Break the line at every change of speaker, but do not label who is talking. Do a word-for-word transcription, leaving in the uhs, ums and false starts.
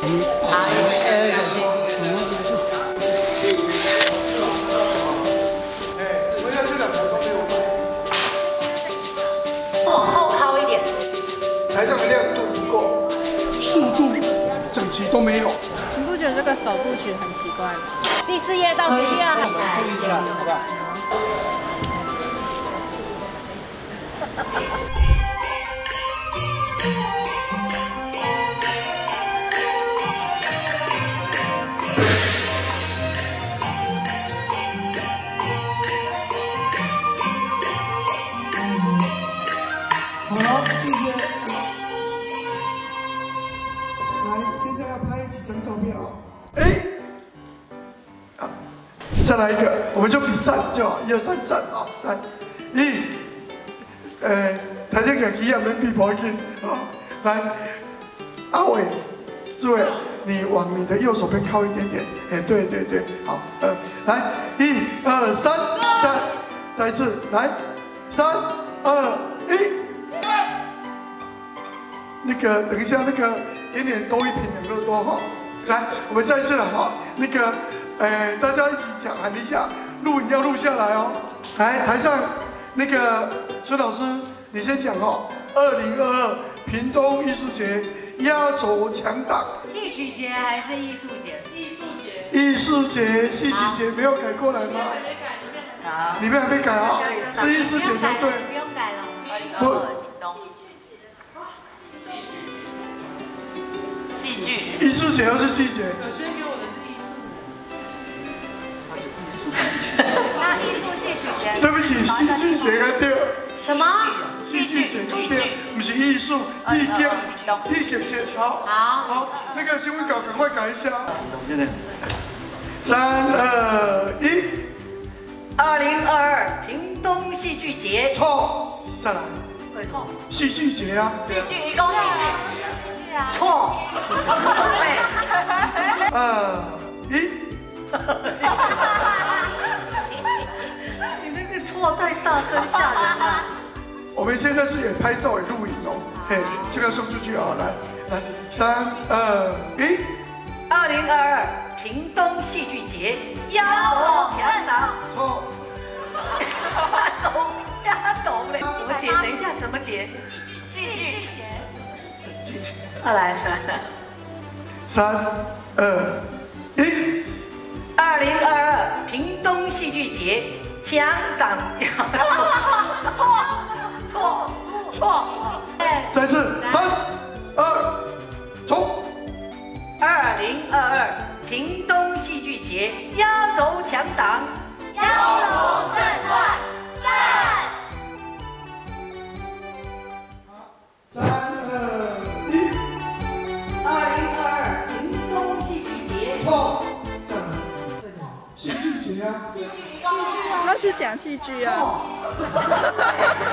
好，呃，小心。
我要这两条都没有买。
往后靠一点。
台上的亮度不够，速度整齐都没有。
你不觉得这个首部曲很奇怪吗？
第四页倒数第二很难。这一个，好不好？
好，谢谢。来，现在要拍几张照片啊？哎，啊，再来一个，我们就比站就好，一二三站啊！来，一，呃，台上给吉亚门比不要紧啊！来，阿伟，志伟，你往你的右手边靠一点点。哎，对对对，好，呃，来，一二三，再再一次，来，三二一。 那个，等一下，那个点点多一瓶养乐多哈。来，我们再一次了哈。那个，呃，大家一起讲喊一下，录影要录下来哦。来，台上那个孙老师，你先讲哦。二零二二屏东艺术节压轴强档。
戏曲节还是艺术节？艺术节。
艺术节、戏曲节没有改过来吗？
还没改，里面很好。
里面还没改啊？是艺术节才对。
不用改了。
不。
戏剧，
艺术节又是戏节。
可轩给我的是艺术，
那艺术戏曲节。
对不起，戏剧节跟第二。
什么？
戏剧节跟第二，不是艺术，艺剧，艺剧节。好，
好，
好，那个新闻稿赶快改一下。三二一。
二零二二屏东戏剧节。
错，再来。
为什么？
戏剧节啊。
戏剧，一共戏剧。
错，对，
二一，
你那个错太大声吓人了。
我们现在是也拍照也录影哦，嘿，这个送出去啊，来来，三二一，
二零二二屏东戏剧节压轴强档，
错，
压轴压轴嘞，怎么解？等一下怎么解？
戏剧节。
再来，再来。
三二一，
二零二二屏东戏剧节强档压轴，错错错，
再次，三二，走。
二零二二屏东戏剧节压轴强档，
压轴正传，赞。
三二一，
二零二二屏东戏剧节
错，再来。戏剧节啊。
戏剧一共戏剧。
他是讲戏剧啊。